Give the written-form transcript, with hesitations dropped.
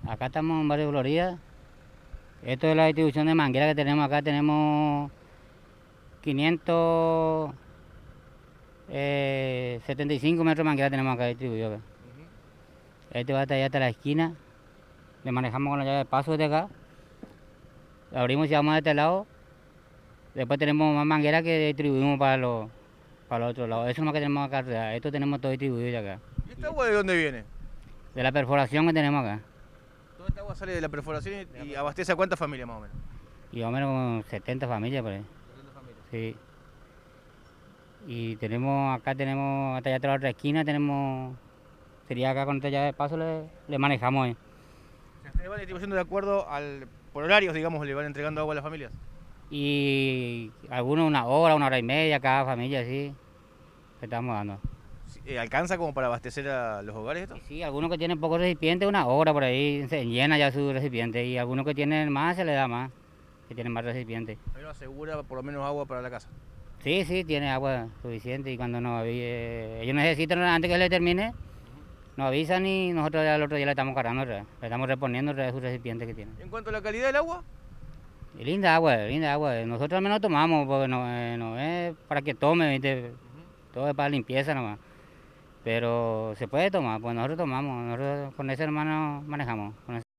Acá estamos en Barrio Florida. Esto es la distribución de manguera que tenemos acá. Tenemos 575 metros de manguera tenemos acá distribuido. Este va hasta allá, hasta la esquina. Le manejamos con la llave de paso de acá. Lo abrimos y vamos de este lado. Después tenemos más manguera que distribuimos para los otros lados. Eso es lo que tenemos acá. Esto tenemos todo distribuido acá. ¿Y esta agua de dónde viene? De la perforación que tenemos acá. Toda esta agua sale de la perforación y abastece a cuántas familias más o menos. Y más o menos como 70 familias por ahí. 70 familias. Sí. Y tenemos, acá tenemos, hasta allá atrás la otra esquina, tenemos, sería acá con esta llave de paso le manejamos ahí. O sea, ustedes van distribuyendo de acuerdo por horarios, digamos, le van entregando agua a las familias. Y algunos una hora y media, cada familia, así, le estamos dando. ¿Alcanza como para abastecer a los hogares esto? Y sí, algunos que tienen pocos recipientes, una hora por ahí, se llena ya su recipiente. Y algunos que tienen más, se le da más, que tienen más recipientes. Pero asegura por lo menos agua para la casa. Sí, sí, tiene agua suficiente y cuando nos ellos necesitan, antes que les termine, nos avisan y nosotros ya al otro día le estamos cargando, le estamos reponiendo su recipiente que tiene. En cuanto a la calidad del agua, Y linda agua, linda agua. Nosotros al menos tomamos, porque no es para que tome, ¿viste? Todo es para limpieza nomás. Pero se puede tomar, pues nosotros tomamos, nosotros con ese hermano manejamos.